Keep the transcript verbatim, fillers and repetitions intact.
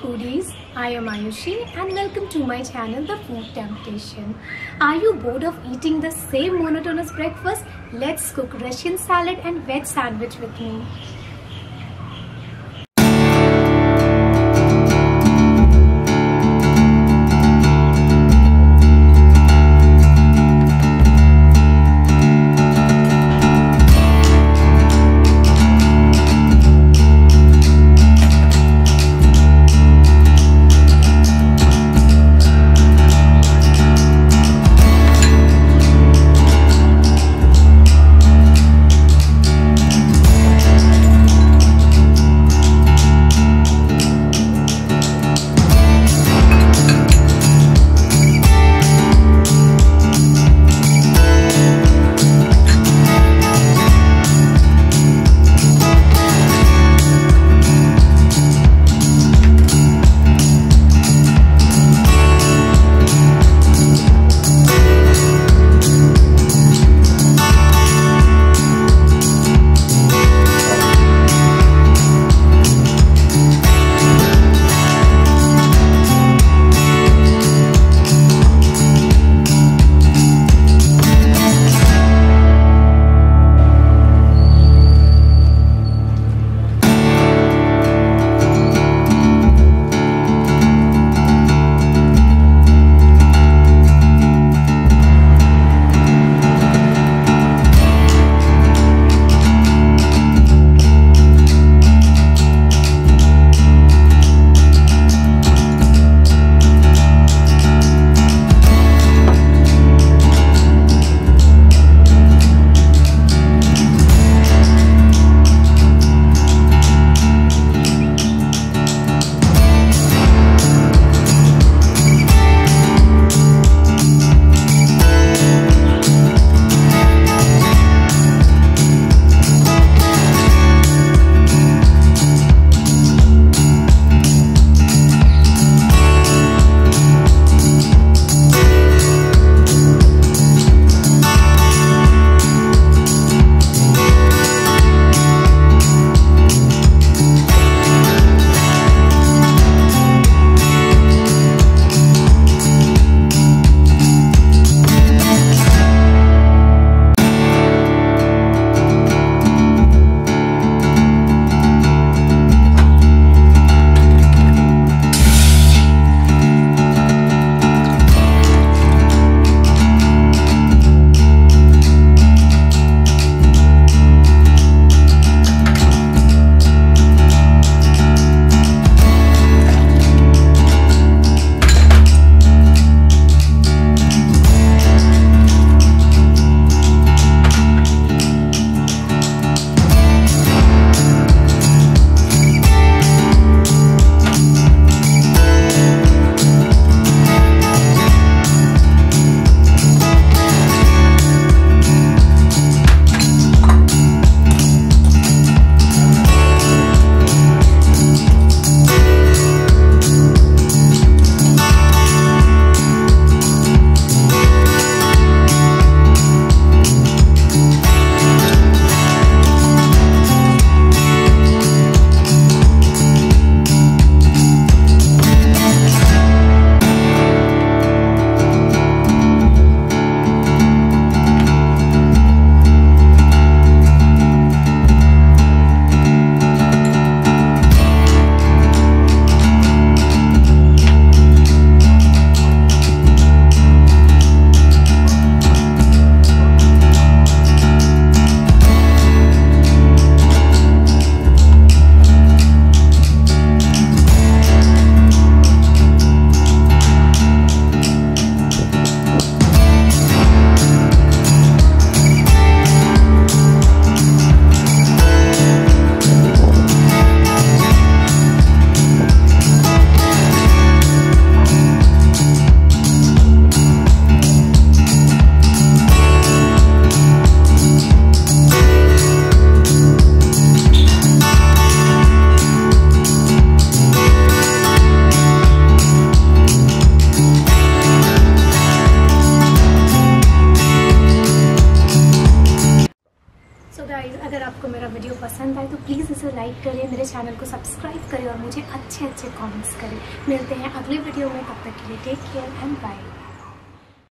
foodies, I am Ayushi and welcome to my channel The Food Temptation. Are you bored of eating the same monotonous breakfast? Let's cook Russian salad and veg sandwich with me. So guys, अगर आपको मेरा video पसंद आए तो please इसे like करें, मेरे channel को सब्सक्राइब करें और मुझे अच्छे अच्छे कमेंट्स करें। मिलते हैं अगले वीडियो में, तब तक के लिए टेक केयर एंड बाय।